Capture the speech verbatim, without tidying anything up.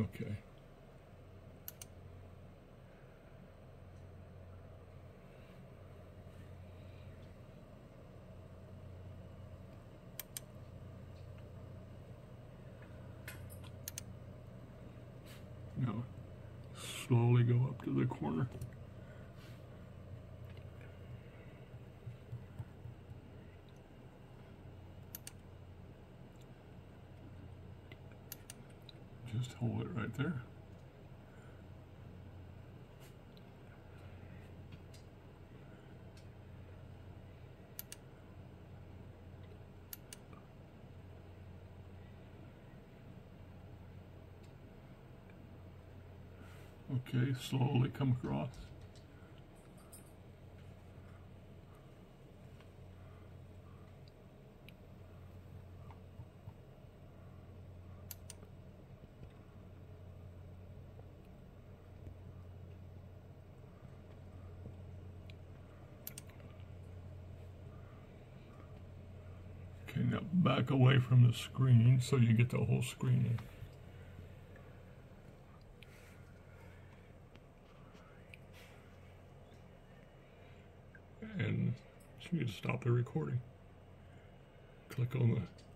Okay. Now, slowly go up to the corner. Just hold it right there. Okay, slowly come across. Okay, now back away from the screen so you get the whole screen in. And you need to stop the recording. Click on the